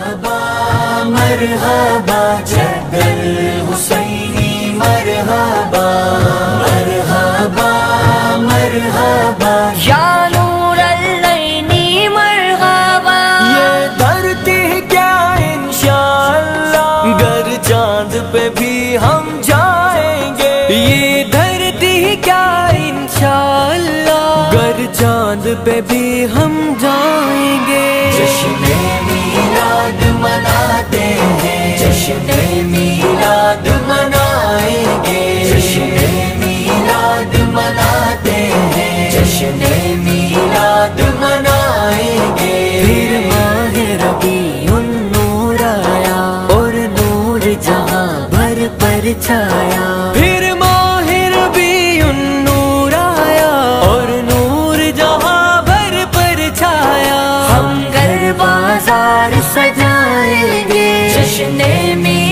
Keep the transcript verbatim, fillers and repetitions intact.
مرحبا مرحبا جد الحسینی مرحبا مرحبا مرحبا یا نور العینی مرحبا. یہ دھرتی کیا انشاءاللہ گر چاند پہ بھی ہم جائیں گے. یہ دھرتی کیا انشاءاللہ گر چاند پہ بھی ہم جائیں گے. جشن میلاد مناتے ہیں جشن میلاد منائیں گے. جشن میلاد مناتے ہیں جشن میلاد منائیں گے. پھر ماہ ربیع النور آیا اور نور جہاں بھر پر چھایا. پھر ماہ ربیع النور آیا اور نور جہاں بھر پر چھایا. ہم گھر بازار سجائیں گے. جشن میلاد